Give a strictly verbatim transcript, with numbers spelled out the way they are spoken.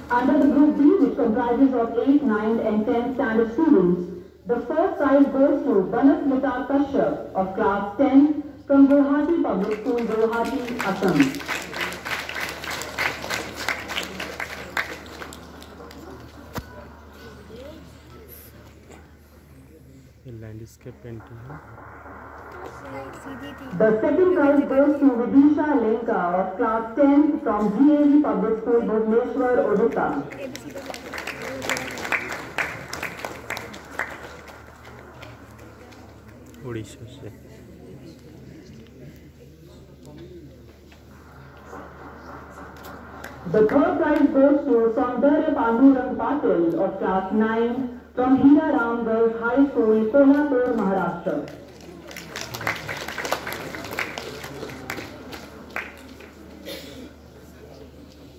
Under the Group B, which comprises of eighth, ninth and tenth standard students, the first prize goes to Banasmita Kashyap of class ten from Guwahati Public School, Guwahati, Assam. Landscape painting है। The second prize goes to Vidisha Lenka of class ten from G A V Public School, Bhubaneswar, Odisha. Orissa से। The third prize goes to Saundarya Pandurang Patil of class nine from Hira Ram Girls High School, Kolhapur, Maharashtra.